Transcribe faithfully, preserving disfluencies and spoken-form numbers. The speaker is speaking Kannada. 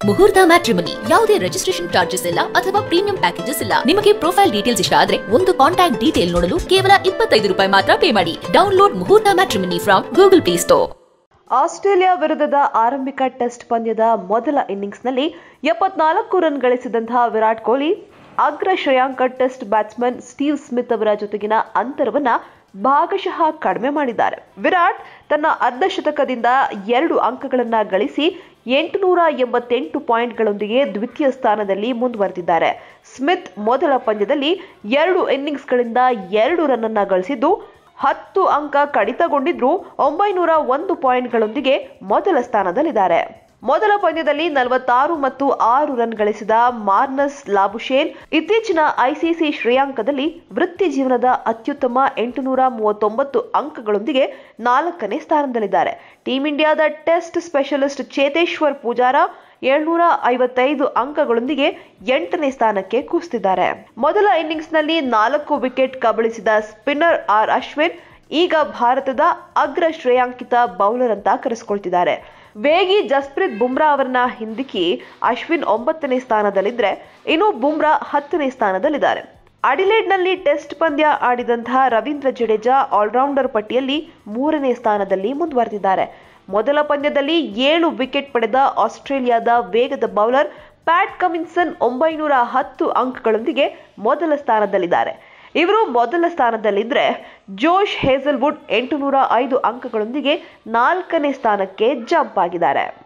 ಮುಹೂರ್ತ ಮ್ಯಾಟ್ರಿಮನಿ ಯಾವುದೇ ರಿಜಿಸ್ಟ್ರೇಷನ್ ಚಾರ್ಜಸ್ ಇಲ್ಲ ಅಥವಾ ಪ್ರೀಮಿಯಂ ಪ್ಯಾಕೇಜಸ್ ಇಲ್ಲ. ನಿಮಗೆ ಪ್ರೊಫೈಲ್ ಡೀಟೇಲ್ಸ್ ಇಷ್ಟ ಆದ್ರೆ ಒಂದು ಕಾಂಟ್ಯಾಕ್ಟ್ ಡೀಟೇಲ್ ನೋಡಲು ಕೇವಲ ಇಪ್ಪತ್ತೈದು ರೂಪಾಯಿ ಮಾತ್ರ ಪೇ ಮಾಡಿ. Download Muhurtha matrimony from Google Play Store. Australia ವಿರುದ್ಧದ ಆರಂಭಿಕ ಟೆಸ್ಟ್ ಪಂದ್ಯದ ಮೊದಲ ಇನ್ನಿಂಗ್ಸ್ನಲ್ಲಿ ಎಪ್ಪತ್ನಾಲ್ಕು ರನ್ ಗಳಿಸಿದಂತಹ ವಿರಾಟ್ ಕೊಹ್ಲಿ ಅಗ್ರ ಶ್ರೇಯಾಂಕ ಟೆಸ್ಟ್ ಬ್ಯಾಟ್ಸ್ಮನ್ ಸ್ಟೀವ್ ಸ್ಮಿತ್ ಅವರ ಜೊತೆಗಿನ ಅಂತರವನ್ನ ಭಾಗಶಃ ಕಡಿಮೆ ಮಾಡಿದ್ದಾರೆ. ವಿರಾಟ್ ತನ್ನ ಅರ್ಧ ಶತಕದಿಂದ ಎರಡು ಅಂಕಗಳನ್ನ ಗಳಿಸಿ ಎಂಟುನೂರ ಎಂಬತ್ತೆಂಟು ಪಾಯಿಂಟ್ಗಳೊಂದಿಗೆ ದ್ವಿತೀಯ ಸ್ಥಾನದಲ್ಲಿ ಮುಂದುವರೆದಿದ್ದಾರೆ. ಸ್ಮಿತ್ ಮೊದಲ ಪಂದ್ಯದಲ್ಲಿ ಎರಡು ಇನ್ನಿಂಗ್ಸ್ಗಳಿಂದ ಎರಡು ರನ್ ಅನ್ನ ಗಳಿಸಿದ್ದು ಹತ್ತು ಅಂಕ ಕಡಿತಗೊಂಡಿದ್ರು ಒಂಬೈನೂರ ಒಂದು ಪಾಯಿಂಟ್ಗಳೊಂದಿಗೆ ಮೊದಲ ಸ್ಥಾನದಲ್ಲಿದ್ದಾರೆ. ಮೊದಲ ಪಂದ್ಯದಲ್ಲಿ ನಲವತ್ತಾರು ಮತ್ತು ಆರು ರನ್ ಗಳಿಸಿದ ಮಾರ್ನಸ್ ಲಾಬುಶೇನ್ ಇತ್ತೀಚಿನ ಐಸಿಸಿ ಶ್ರೇಯಾಂಕದಲ್ಲಿ ವೃತ್ತಿ ಜೀವನದ ಅತ್ಯುತ್ತಮ ಎಂಟುನೂರ ಮೂವತ್ತೊಂಬತ್ತು ಅಂಕಗಳೊಂದಿಗೆ ನಾಲ್ಕನೇ ಸ್ಥಾನದಲ್ಲಿದ್ದಾರೆ. ಟೀಂ ಇಂಡಿಯಾದ ಟೆಸ್ಟ್ ಸ್ಪೆಷಲಿಸ್ಟ್ ಚೇತೇಶ್ವರ್ ಪೂಜಾರ ಏಳ್ನೂರ ಐವತ್ತೈದು ಅಂಕಗಳೊಂದಿಗೆ ಎಂಟನೇ ಸ್ಥಾನಕ್ಕೆ ಕುಸಿದಿದ್ದಾರೆ. ಮೊದಲ ಇನ್ನಿಂಗ್ಸ್ನಲ್ಲಿ ನಾಲ್ಕು ವಿಕೆಟ್ ಕಬಳಿಸಿದ ಸ್ಪಿನ್ನರ್ ಆರ್ ಅಶ್ವಿನ್ ಈಗ ಭಾರತದ ಅಗ್ರ ಶ್ರೇಯಾಂಕಿತ ಬೌಲರ್ ಅಂತ ಕರೆಸಿಕೊಳ್ತಿದ್ದಾರೆ. ವೇಗಿ ಜಸ್ಪ್ರೀತ್ ಬುಮ್ರಾ ಅವರನ್ನ ಹಿಂದಿಕ್ಕಿ ಅಶ್ವಿನ್ ಒಂಬತ್ತನೇ ಸ್ಥಾನದಲ್ಲಿದ್ರೆ ಇನ್ನು ಬುಮ್ರಾ ಹತ್ತನೇ ಸ್ಥಾನದಲ್ಲಿದ್ದಾರೆ. ಅಡಿಲೇಡ್ನಲ್ಲಿ ಟೆಸ್ಟ್ ಪಂದ್ಯ ಆಡಿದಂತಹ ರವೀಂದ್ರ ಜಡೇಜಾ ಆಲ್ರೌಂಡರ್ ಪಟ್ಟಿಯಲ್ಲಿ ಮೂರನೇ ಸ್ಥಾನದಲ್ಲಿ ಮುಂದುವರೆದಿದ್ದಾರೆ. ಮೊದಲ ಪಂದ್ಯದಲ್ಲಿ ಏಳು ವಿಕೆಟ್ ಪಡೆದ ಆಸ್ಟ್ರೇಲಿಯಾದ ವೇಗದ ಬೌಲರ್ ಪ್ಯಾಟ್ ಕಮಿನ್ಸನ್ ಒಂಬೈನೂರ ಹತ್ತು ಅಂಕಗಳೊಂದಿಗೆ ಮೊದಲ ಸ್ಥಾನದಲ್ಲಿದ್ದಾರೆ. ಇವರು ಮೊದಲ ಸ್ಥಾನದಲ್ಲಿದ್ದರೆ ಜೋಶ್ ಹೇಸಲ್ವುಡ್ ಎಂಟುನೂರ ಐದು ಅಂಕಗಳೊಂದಿಗೆ ನಾಲ್ಕನೇ ಸ್ಥಾನಕ್ಕೆ ಜಂಪ್ ಆಗಿದ್ದಾರೆ.